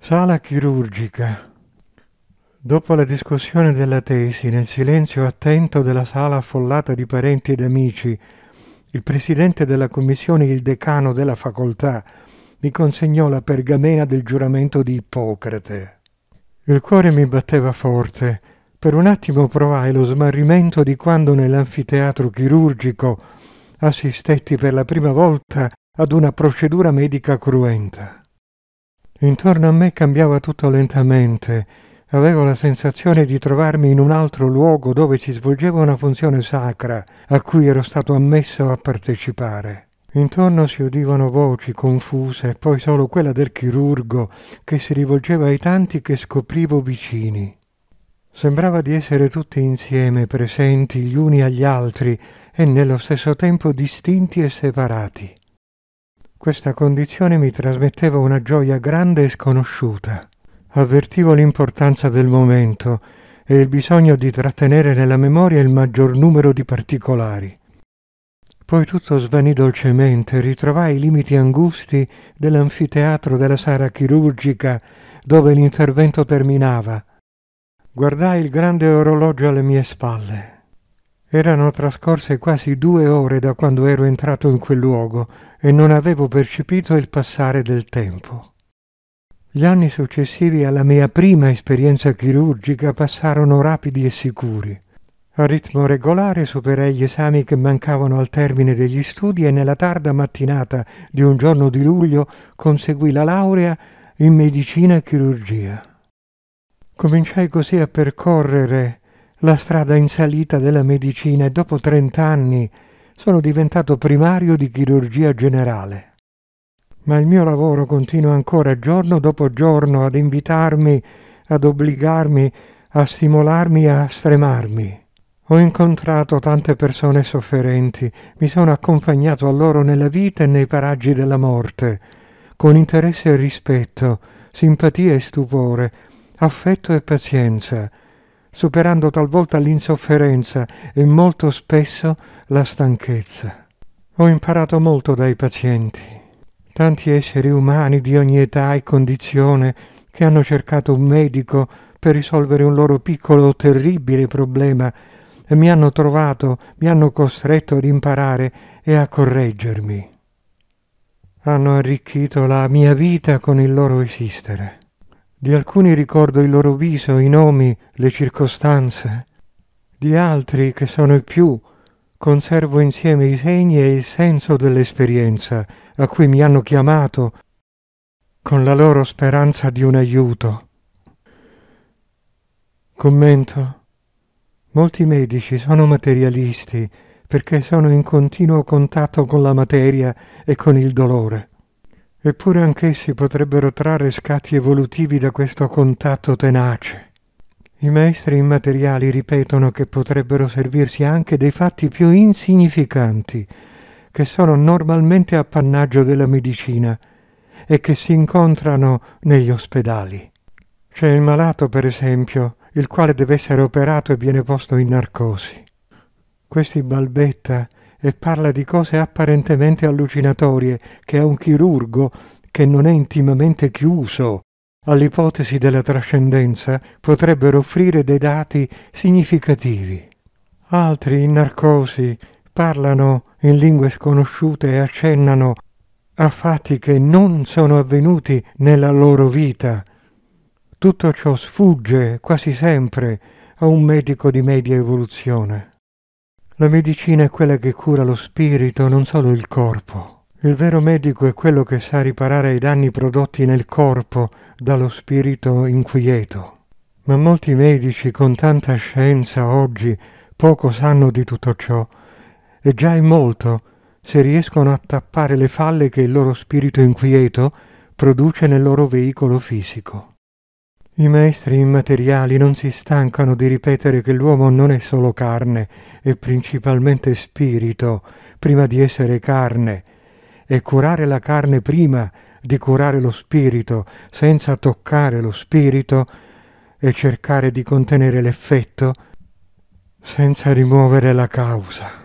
Sala chirurgica. Dopo la discussione della tesi, nel silenzio attento della sala affollata di parenti ed amici, il presidente della commissione, il decano della facoltà, mi consegnò la pergamena del giuramento di Ippocrate. Il cuore mi batteva forte. Per un attimo provai lo smarrimento di quando nell'anfiteatro chirurgico assistetti per la prima volta ad una procedura medica cruenta. Intorno a me cambiava tutto lentamente. Avevo la sensazione di trovarmi in un altro luogo dove si svolgeva una funzione sacra a cui ero stato ammesso a partecipare. Intorno si udivano voci confuse, poi solo quella del chirurgo che si rivolgeva ai tanti che scoprivo vicini. Sembrava di essere tutti insieme, presenti gli uni agli altri e nello stesso tempo distinti e separati. Questa condizione mi trasmetteva una gioia grande e sconosciuta. Avvertivo l'importanza del momento e il bisogno di trattenere nella memoria il maggior numero di particolari. Poi tutto svanì dolcemente, ritrovai i limiti angusti dell'anfiteatro della sala chirurgica dove l'intervento terminava. Guardai il grande orologio alle mie spalle. Erano trascorse quasi 2 ore da quando ero entrato in quel luogo e non avevo percepito il passare del tempo. Gli anni successivi alla mia prima esperienza chirurgica passarono rapidi e sicuri. A ritmo regolare superai gli esami che mancavano al termine degli studi e nella tarda mattinata di un giorno di luglio conseguì la laurea in medicina e chirurgia. Cominciai così a percorrere la strada in salita della medicina e dopo 30 anni sono diventato primario di chirurgia generale. Ma il mio lavoro continua ancora giorno dopo giorno ad invitarmi, ad obbligarmi, a stimolarmi e a stremarmi. Ho incontrato tante persone sofferenti, mi sono accompagnato a loro nella vita e nei paraggi della morte, con interesse e rispetto, simpatia e stupore, affetto e pazienza, superando talvolta l'insofferenza e molto spesso la stanchezza. Ho imparato molto dai pazienti, tanti esseri umani di ogni età e condizione che hanno cercato un medico per risolvere un loro piccolo o terribile problema e mi hanno trovato, mi hanno costretto ad imparare e a correggermi. Hanno arricchito la mia vita con il loro esistere. Di alcuni ricordo il loro viso, i nomi, le circostanze. Di altri, che sono i più, conservo insieme i segni e il senso dell'esperienza a cui mi hanno chiamato con la loro speranza di un aiuto. Commento. Molti medici sono materialisti perché sono in continuo contatto con la materia e con il dolore. Eppure anch'essi potrebbero trarre scatti evolutivi da questo contatto tenace. I maestri immateriali ripetono che potrebbero servirsi anche dei fatti più insignificanti, che sono normalmente appannaggio della medicina e che si incontrano negli ospedali. C'è il malato, per esempio, il quale deve essere operato e viene posto in narcosi. Questi balbetta e parla di cose apparentemente allucinatorie che a un chirurgo che non è intimamente chiuso all'ipotesi della trascendenza potrebbero offrire dei dati significativi. Altri in narcosi parlano in lingue sconosciute e accennano a fatti che non sono avvenuti nella loro vita. Tutto ciò sfugge quasi sempre a un medico di media evoluzione. La medicina è quella che cura lo spirito, non solo il corpo. Il vero medico è quello che sa riparare i danni prodotti nel corpo dallo spirito inquieto. Ma molti medici con tanta scienza oggi poco sanno di tutto ciò, e già è molto se riescono a tappare le falle che il loro spirito inquieto produce nel loro veicolo fisico. I maestri immateriali non si stancano di ripetere che l'uomo non è solo carne, è principalmente spirito, prima di essere carne, e curare la carne prima di curare lo spirito, senza toccare lo spirito, e cercare di contenere l'effetto senza rimuovere la causa.